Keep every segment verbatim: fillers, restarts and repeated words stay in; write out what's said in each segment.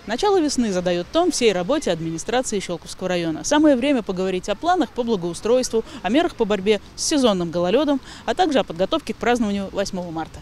Начало весны задает тон всей работе администрации Щелковского района. Самое время поговорить о планах по благоустройству, о мерах по борьбе с сезонным гололедом, а также о подготовке к празднованию восьмого марта.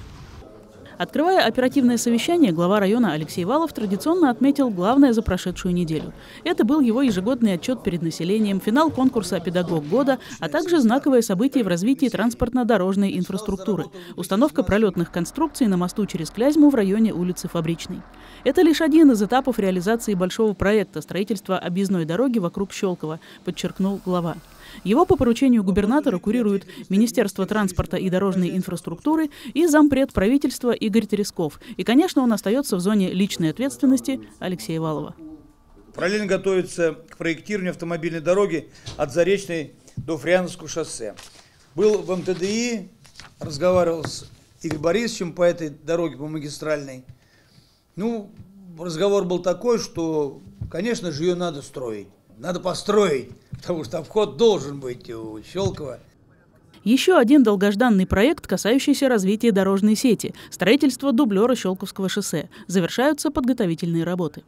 Открывая оперативное совещание, глава района Алексей Валов традиционно отметил главное за прошедшую неделю. Это был его ежегодный отчет перед населением, финал конкурса «Педагог года», а также знаковое событие в развитии транспортно-дорожной инфраструктуры – установка пролетных конструкций на мосту через Клязьму в районе улицы Фабричной. Это лишь один из этапов реализации большого проекта строительства объездной дороги вокруг Щелково, подчеркнул глава. Его по поручению губернатора курируют Министерство транспорта и дорожной инфраструктуры и зампред правительства Игорь Тересков. И, конечно, он остается в зоне личной ответственности Алексея Валова. Параллельно готовится к проектированию автомобильной дороги от Заречной до Фриановского шоссе. Был в эм тэ дэ и, разговаривал с Игорем Борисовичем по этой дороге, по магистральной. Ну, разговор был такой, что, конечно же, ее надо строить. Надо построить, потому что обход должен быть у Щелково. Еще один долгожданный проект, касающийся развития дорожной сети – строительство дублера Щелковского шоссе. Завершаются подготовительные работы.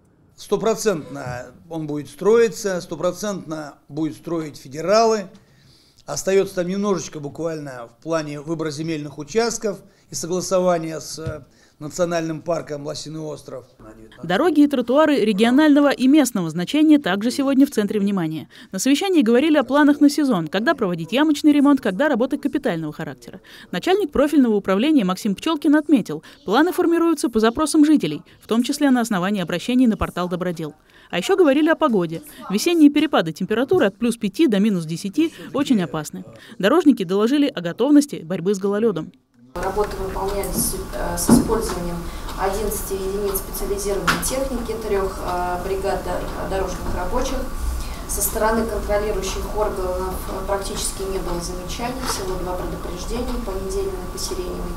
Стопроцентно он будет строиться, стопроцентно будет строить федералы. Остается там немножечко буквально в плане выбора земельных участков и согласования с национальным парком Лосиный остров. Дороги и тротуары регионального и местного значения также сегодня в центре внимания. На совещании говорили о планах на сезон, когда проводить ямочный ремонт, когда работы капитального характера. Начальник профильного управления Максим Пчелкин отметил, планы формируются по запросам жителей, в том числе на основании обращений на портал Добродел. А еще говорили о погоде. Весенние перепады температуры от плюс пяти до минус десяти очень опасны. Дорожники доложили о готовности борьбы с гололедом. Работы выполнялись с использованием одиннадцати единиц специализированной техники, трех бригад дорожных рабочих. Со стороны контролирующих органов практически не было замечаний, всего два предупреждения, понедельный и посередине.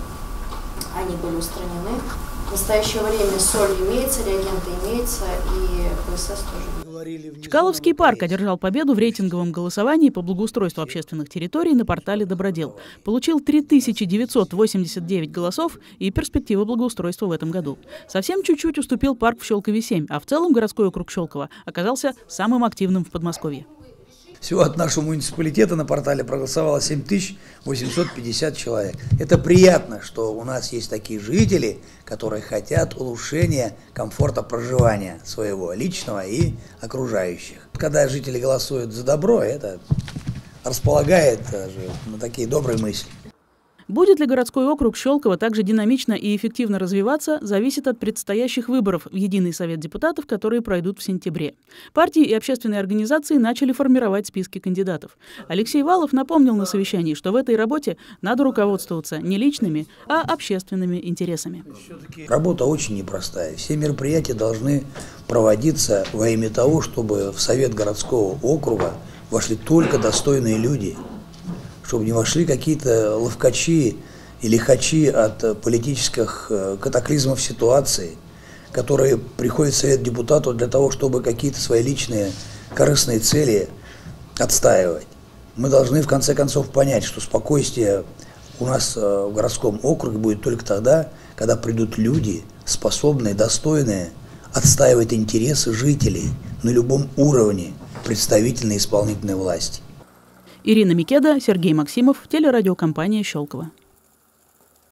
Они были устранены. В настоящее время соль имеется, реагенты имеются и пэ эс эс тоже. Чкаловский парк одержал победу в рейтинговом голосовании по благоустройству общественных территорий на портале Добродел. Получил три тысячи девятьсот восемьдесят девять голосов и перспективы благоустройства в этом году. Совсем чуть-чуть уступил парк в Щелкове семь, а в целом городской округ Щелково оказался самым активным в Подмосковье. Всего от нашего муниципалитета на портале проголосовало семь тысяч восемьсот пятьдесят человек. Это приятно, что у нас есть такие жители, которые хотят улучшения комфорта проживания своего личного и окружающих. Когда жители голосуют за добро, это располагает даже на такие добрые мысли. Будет ли городской округ Щелково также динамично и эффективно развиваться, зависит от предстоящих выборов в Единый совет депутатов, которые пройдут в сентябре. Партии и общественные организации начали формировать списки кандидатов. Алексей Валов напомнил на совещании, что в этой работе надо руководствоваться не личными, а общественными интересами. Работа очень непростая. Все мероприятия должны проводиться во имя того, чтобы в совет городского округа вошли только достойные люди, чтобы не вошли какие-то ловкачи и лихачи от политических катаклизмов ситуации, которые приходят в совет депутатов для того, чтобы какие-то свои личные корыстные цели отстаивать. Мы должны в конце концов понять, что спокойствие у нас в городском округе будет только тогда, когда придут люди, способные, достойные отстаивать интересы жителей на любом уровне представительной и исполнительной власти. Ирина Микеда, Сергей Максимов, телерадиокомпания «Щелково».